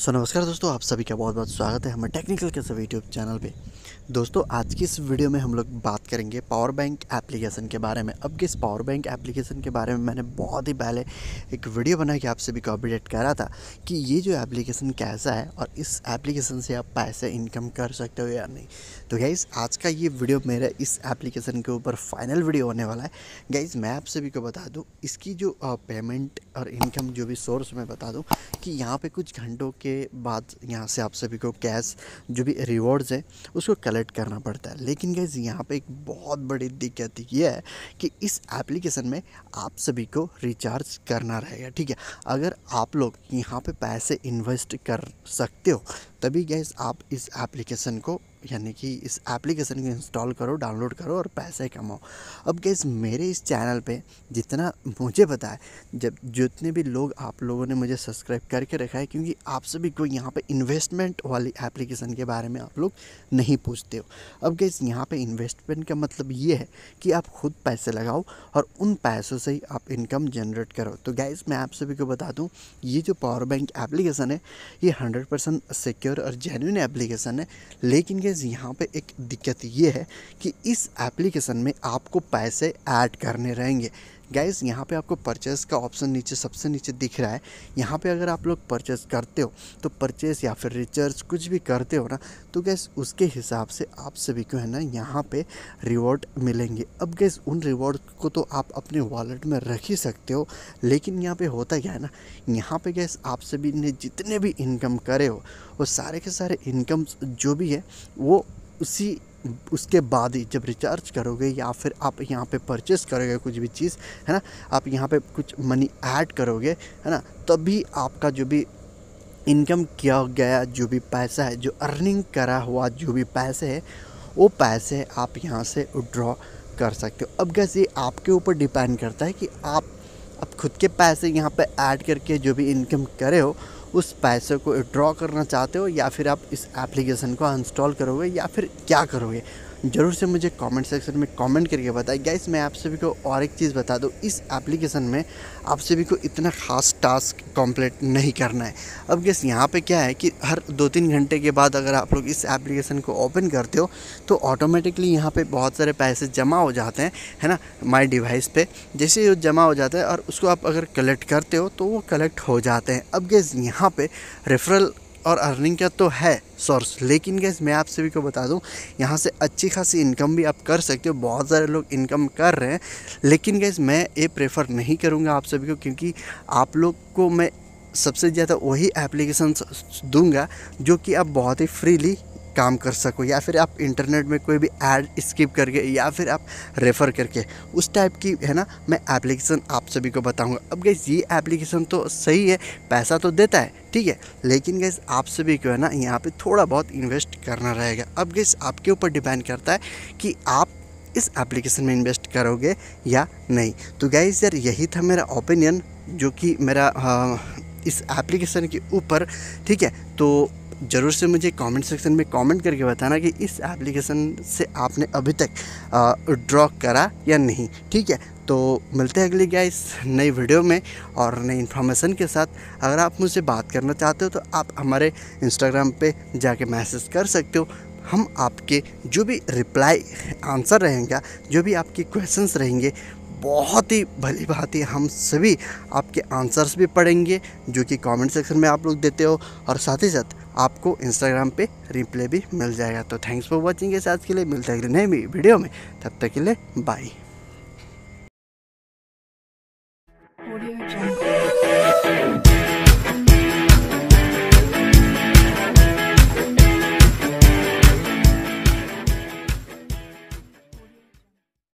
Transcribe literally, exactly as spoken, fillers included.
सो नमस्कार दोस्तों, आप सभी का बहुत बहुत स्वागत है हमारे टेक्निकल के सब यूट्यूब चैनल पे। दोस्तों, आज की इस वीडियो में हम लोग बात करेंगे पावर बैंक एप्लीकेशन के बारे में। अब किस पावर बैंक एप्लीकेशन के बारे में मैंने बहुत ही पहले एक वीडियो बना के आप सभी को अपडेट करा था कि ये जो एप्लीकेशन कैसा है और इस एप्लीकेशन से आप पैसे इनकम कर सकते हो या नहीं। तो गाइज़, आज का ये वीडियो मेरा इस एप्लीकेशन के ऊपर फाइनल वीडियो होने वाला है। गाइज़, मैं आप सभी को बता दूँ इसकी जो पेमेंट और इनकम जो भी सोर्स मैं बता दूँ कि यहाँ पे कुछ घंटों के बाद यहाँ से आप सभी को कैश जो भी रिवॉर्ड्स है उसको कलेक्ट करना पड़ता है। लेकिन गाइस, यहाँ पे एक बहुत बड़ी दिक्कत ये है कि इस एप्लीकेशन में आप सभी को रिचार्ज करना रहेगा। ठीक है, अगर आप लोग यहाँ पे पैसे इन्वेस्ट कर सकते हो तभी गाइस आप इस एप्लीकेशन को यानी कि इस एप्लीकेशन को इंस्टॉल करो, डाउनलोड करो और पैसे कमाओ। अब गाइस, मेरे इस चैनल पे जितना मुझे पता है, जब जितने भी लोग आप लोगों ने मुझे सब्सक्राइब करके रखा है, क्योंकि आप सभी को यहाँ पे इन्वेस्टमेंट वाली एप्लीकेशन के बारे में आप लोग नहीं पूछते हो। अब गाइस, यहाँ पे इन्वेस्टमेंट का मतलब ये है कि आप खुद पैसे लगाओ और उन पैसों से ही आप इनकम जनरेट करो। तो गाइस, मैं आप सभी को बता दूँ, ये जो पावर बैंक एप्लीकेशन है ये हंड्रेड परसेंट सिक्योर और जेन्युइन एप्लीकेशन है। लेकिन यहाँ पे एक दिक्कत ये है कि इस एप्लीकेशन में आपको पैसे ऐड करने रहेंगे। गाइस, यहाँ पे आपको परचेस का ऑप्शन नीचे सबसे नीचे दिख रहा है। यहाँ पे अगर आप लोग परचेस करते हो तो परचेस या फिर रिचार्ज कुछ भी करते हो ना, तो गैस उसके हिसाब से आप सभी को है ना यहाँ पे रिवॉर्ड मिलेंगे। अब गैस, उन रिवॉर्ड को तो आप अपने वॉलेट में रख ही सकते हो, लेकिन यहाँ पे होता क्या है ना, यहाँ पे गैस आप सभी ने जितने भी इनकम करे हो वो सारे के सारे इनकम जो भी है वो उसी उसके बाद ही जब रिचार्ज करोगे या फिर आप यहाँ पे परचेस करोगे कुछ भी चीज़ है ना, आप यहाँ पे कुछ मनी ऐड करोगे है ना, तभी आपका जो भी इनकम किया गया जो भी पैसा है, जो अर्निंग करा हुआ जो भी पैसे है, वो पैसे आप यहाँ से विड्रॉ कर सकते हो। अब गैस, ये आपके ऊपर डिपेंड करता है कि आप अब खुद के पैसे यहाँ पे ऐड करके जो भी इनकम करे हो उस पैसे को विड्रॉ करना चाहते हो या फिर आप इस एप्लीकेशन को इंस्टॉल करोगे या फिर क्या करोगे, ज़रूर से मुझे कमेंट सेक्शन में कमेंट करके बताएं। गाइस, मैं आप सभी को और एक चीज़ बता दूं, इस एप्लीकेशन में आप सभी को इतना ख़ास टास्क कंप्लीट नहीं करना है। अब गाइस, यहाँ पे क्या है कि हर दो तीन घंटे के बाद अगर आप लोग इस एप्लीकेशन को ओपन करते हो तो ऑटोमेटिकली यहाँ पे बहुत सारे पैसे जमा हो जाते हैं है ना, माई डिवाइस पे। जैसे ही जमा हो जाता है और उसको आप अगर कलेक्ट करते हो तो वो कलेक्ट हो जाते हैं। अब गाइस, यहाँ पे रेफरल और अर्निंग का तो है सोर्स, लेकिन गैस मैं आप सभी को बता दूं यहाँ से अच्छी खासी इनकम भी आप कर सकते हो। बहुत सारे लोग इनकम कर रहे हैं, लेकिन गैस मैं ये प्रेफर नहीं करूँगा आप सभी को, क्योंकि आप लोग को मैं सबसे ज़्यादा वही एप्लीकेशन दूंगा जो कि आप बहुत ही फ्रीली काम कर सको, या फिर आप इंटरनेट में कोई भी ऐड स्किप करके या फिर आप रेफ़र करके उस टाइप की है ना मैं एप्लीकेशन आप सभी को बताऊंगा। अब गैस, ये एप्लीकेशन तो सही है, पैसा तो देता है, ठीक है, लेकिन गैस आप सभी को है ना यहाँ पे थोड़ा बहुत इन्वेस्ट करना रहेगा। अब गैस, आपके ऊपर डिपेंड करता है कि आप इस एप्लीकेशन में इन्वेस्ट करोगे या नहीं। तो गैस यार, यही था मेरा ओपिनियन जो कि मेरा आ, इस एप्लीकेशन के ऊपर, ठीक है। तो ज़रूर से मुझे कमेंट सेक्शन में कमेंट करके बताना कि इस एप्लीकेशन से आपने अभी तक ड्रॉ करा या नहीं, ठीक है। तो मिलते हैं अगली गाइस नई वीडियो में और नई इन्फॉर्मेशन के साथ। अगर आप मुझसे बात करना चाहते हो तो आप हमारे इंस्टाग्राम पे जाके मैसेज कर सकते हो। हम आपके जो भी रिप्लाई आंसर रहेगा, जो भी आपके क्वेश्चंस रहेंगे, बहुत ही भली बात है, हम सभी आपके आंसर्स भी पढ़ेंगे जो कि कमेंट सेक्शन में आप लोग देते हो, और साथ ही साथ आपको इंस्टाग्राम पे रिप्लाई भी मिल जाएगा। तो थैंक्स फॉर वॉचिंग। इस आज के लिए मिलते हैं अगले नए वीडियो में, तब तक के लिए बाय। Audio Jungle.